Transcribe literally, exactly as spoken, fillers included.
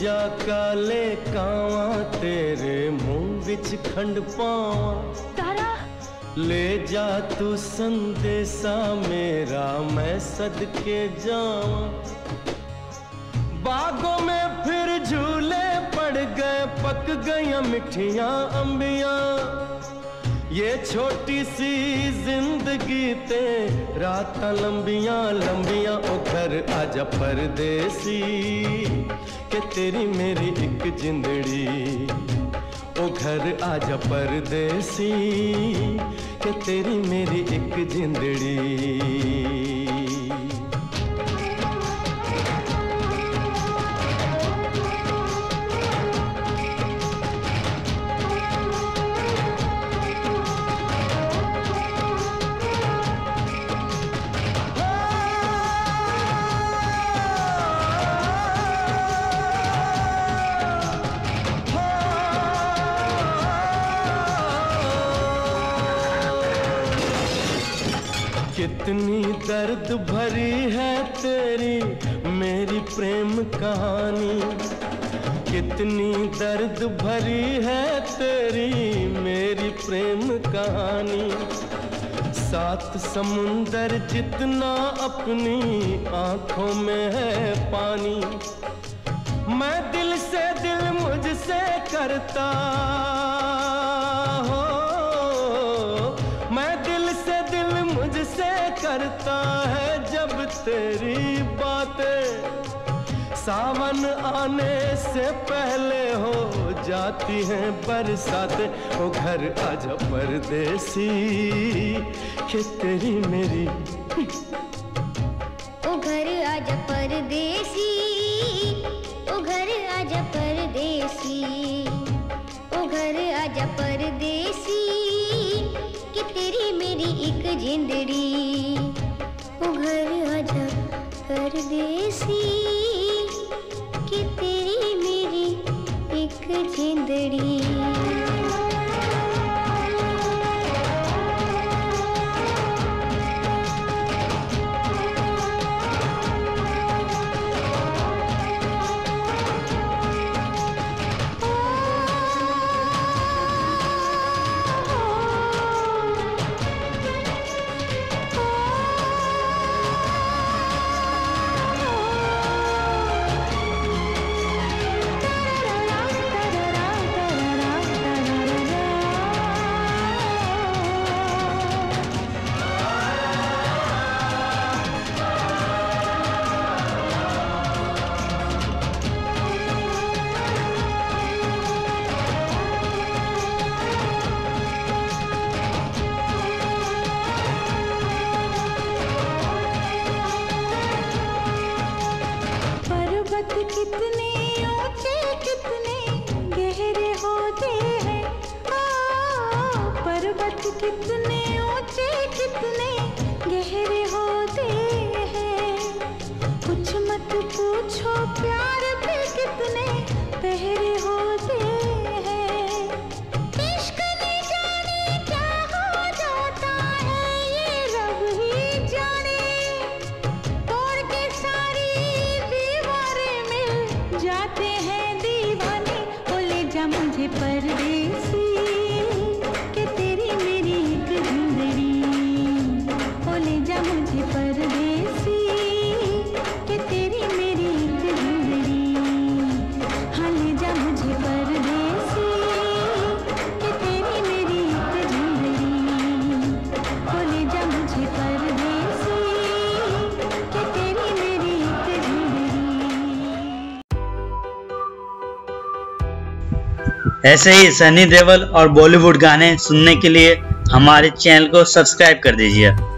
जा काले कावा तेरे मुंह विच खंड पावा। तारा ले जा तू संदेशा मेरा मैं सदके जावा। बागों में फिर झूले पड़ गए पक गई मिठियां अंबियां। ये छोटी सी जिंदगी ते रात लंबियां लंबियां। ओ घर आजा परदेसी के तेरी मेरी एक जिंदड़ी। ओ घर आजा परदेसी के तेरी मेरी एक जिंदड़ी। कितनी दर्द भरी है तेरी मेरी प्रेम कहानी। कितनी दर्द भरी है तेरी मेरी प्रेम कहानी। सात समुंदर जितना अपनी आंखों में है पानी। मैं दिल से दिल मुझसे करता हो। मैं दिल से दिल मुझसे करता है जब तेरी बातें। सावन आने से पहले हो जाती हैं बरसातें। ओ घर आजा परदेसी कि तेरी मेरी। ओ घर आजा परदेसी। ओ घर आजा परदेसी। ओ घर आजा परदेसी कि तेरी मेरी एक जिंदड़ी। ओ घर आजा परदेसी कि तेरी मेरी एक जिंदड़ी। कितने ऊंचे कितने गहरे होते हैं। आ, पर्वत कितने ऊंचे कितने गहरे होते हैं। कुछ मत पूछो प्यार पे कितने पहरे होते हैं। इश्क ने जाने क्या हो जाता है ये रब ही जाने। तोड़ के सारी जाते हैं दीवाने। ओ ले जा मुझे परदेसी कि तेरी मेरी एक जिंदड़ी। ओ ले जा मुझे परदेसी कि तेरी मेरी एक जिंदड़ी। हाँ ले जा मुझे परदेसी कि तेरी मेरी एक जिंदड़ी। ओ ले जा मुझे परदेसी कि तेरी मेरी एक जिंदड़ी। ऐसे ही सनी देओल और बॉलीवुड गाने सुनने के लिए हमारे चैनल को सब्सक्राइब कर दीजिए।